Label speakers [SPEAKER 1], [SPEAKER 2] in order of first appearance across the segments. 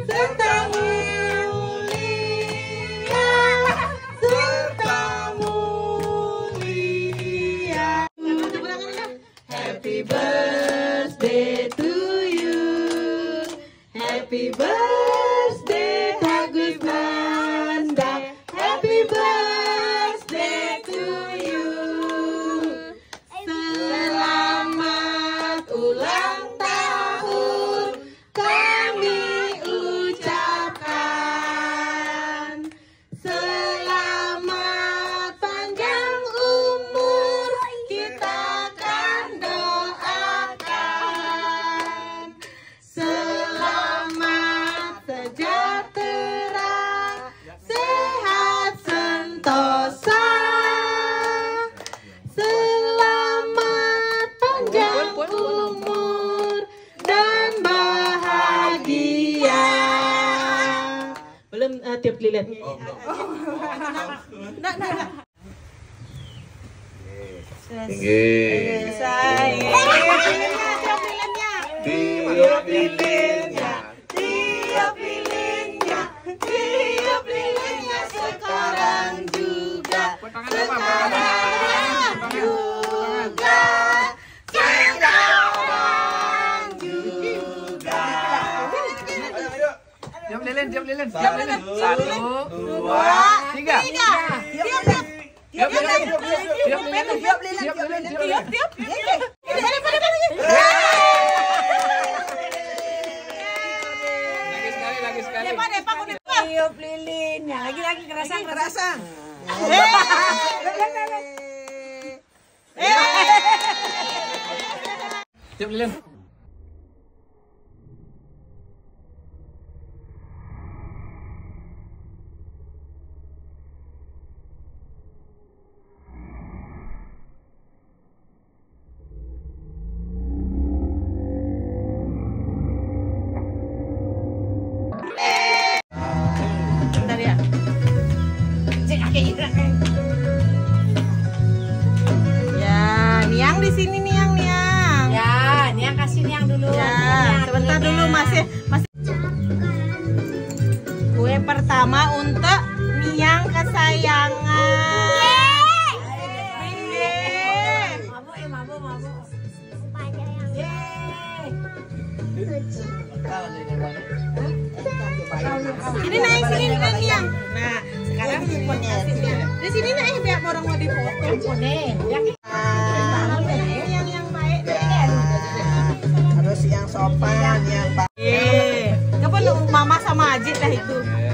[SPEAKER 1] serta mulia, serta mulia. Happy birthday to you, happy birthday Bagus Nandha, happy birthday to you. Selamat ulang tahun kami ucapkan, selamat panjang umur kita akan doakan, selamat sejahtera, sehat sentosa, selamat panjang umur dan bahagia. Belum tiup lilin.
[SPEAKER 2] Tinggi. Tiup lilinnya.
[SPEAKER 1] Tiup lilinnya, tiup lilinnya sekarang juga, sekarang juga, sekarang juga.
[SPEAKER 3] Tiup lilin, tiup lilin, tiup lilin. 1, 2, 3. Tiup lilin, tiup lilin, tiup lilin, tiup lilin, tiup lilin. Lagi sekali.
[SPEAKER 1] Tiup lilinnya, lagi kerasang.
[SPEAKER 3] Tiup lilin.
[SPEAKER 1] Bentar ya. Ya, Niang di sini Niang.
[SPEAKER 4] Ya, Niang kasih Niang dulu.
[SPEAKER 1] Ya, sebentar dulu masih. Kue pertama untuk Niang kesayangan.
[SPEAKER 4] Mabuk.
[SPEAKER 1] Sini naik Niang. Nah, sekarang kasihnya. Di sini naik biar orang mau difoto. Yang baik deh.
[SPEAKER 5] Harus yang sopan, yang baik.
[SPEAKER 1] Nggak perlu mama sama Ajit dah itu.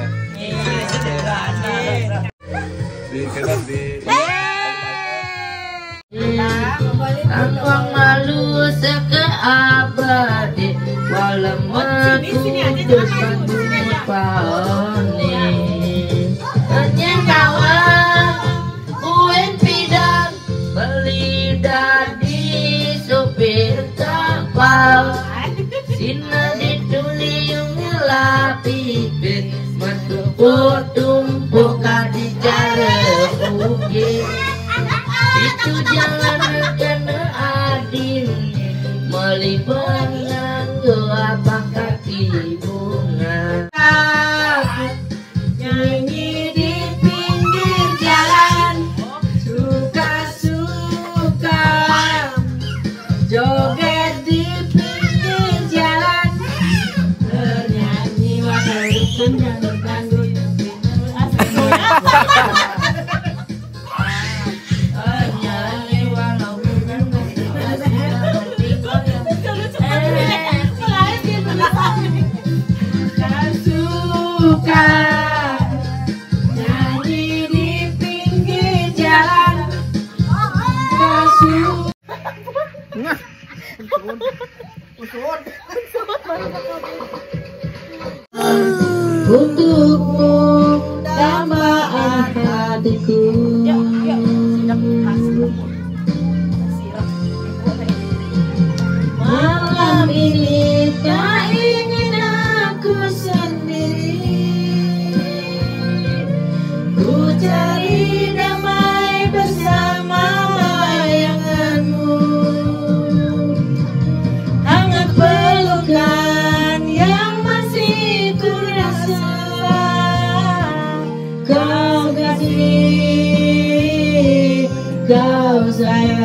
[SPEAKER 6] Tanpa malu sekeabadi walau menuntut paone hanya kawan uen pidang beli dari sopir kapal sina dituliung lapipin tumpuk di jare uge itu jangan kena adil melibat nganggo kaki bunga nyanyi di pinggir jalan suka-suka joget di pinggir jalan bernyanyi walau dangdut suka nyanyi di pinggir jalan untukmu dambaan hatiku malam ini tak ingin aku sendiri ku cari damai bersama bayanganmu hangat pelukan yang masih ku kau sayang.